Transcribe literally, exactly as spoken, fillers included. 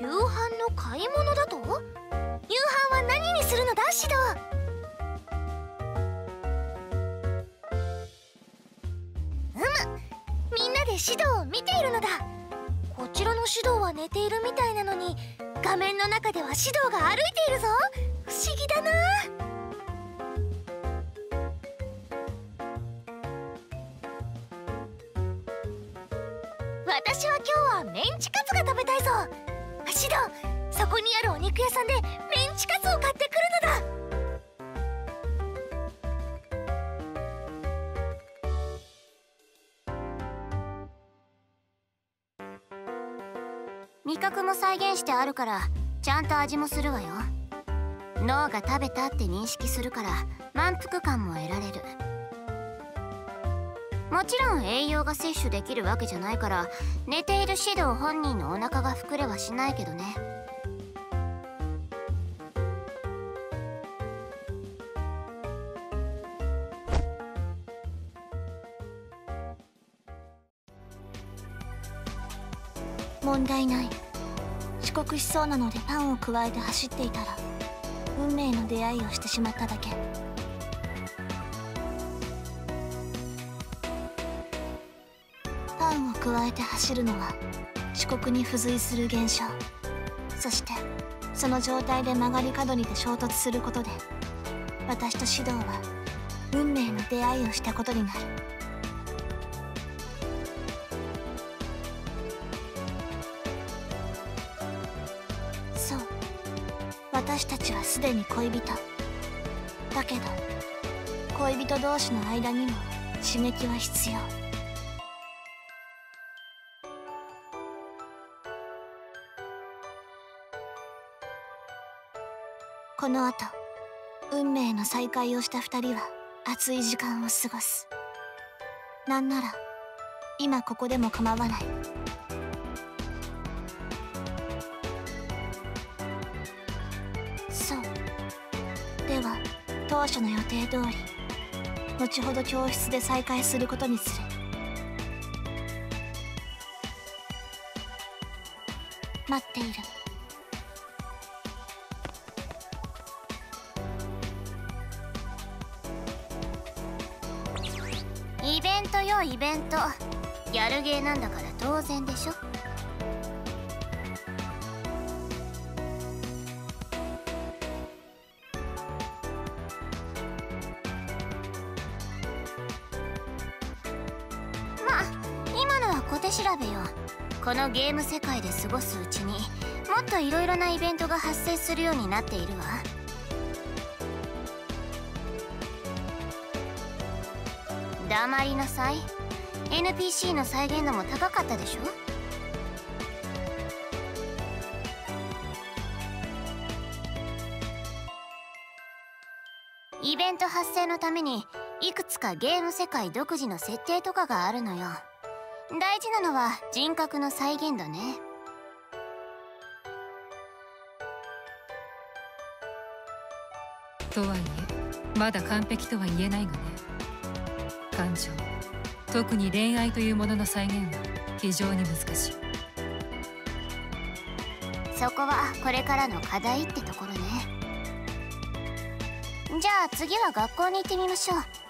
夕飯の買い物だと？夕飯は何にするのだ、シド？うむ、みんなでシドを見ているのだ。こちらのシドは寝ているみたいなのに、画面の中ではシドが歩いているぞ。不思議だな。私は今日はメンチカツが食べたいぞ。シド、そこにあるお肉屋さんでメンチカツを買ってくるのだ。 味覚も再現してあるからちゃんと味もするわよ。脳が食べたって認識するから満腹感も得られる。もちろん栄養が摂取できるわけじゃないから寝ているシド本人のお腹が膨れはしないけどね。 問題ない。遅刻しそうなのでパンをくわえて走っていたら運命の出会いをしてしまっただけ。パンをくわえて走るのは遅刻に付随する現象。そしてその状態で曲がり角にて衝突することで私とシドは運命の出会いをしたことになる。そう、私たちはすでに恋人だけど、恋人同士の間にも刺激は必要。この後、運命の再会をした二人は熱い時間を過ごす。なんなら今ここでも構わない。そう。では当初の予定通り後ほど教室で再会することにする。待っている。 イベントよ、イベント。ギャルゲーなんだから当然でしょ。まあ今のは小手調べよ。このゲーム世界で過ごすうちにもっといろいろなイベントが発生するようになっているわ。黙りなさい。 エヌピーシー の再現度も高かったでしょ。イベント発生のためにいくつかゲーム世界独自の設定とかがあるのよ。大事なのは人格の再現度ね。 とはいえまだ完璧とは言えないがね。感情、特に恋愛というものの再現は非常に難しい。 そこはこれからの課題ってところね。じゃあ次は学校に行ってみましょう。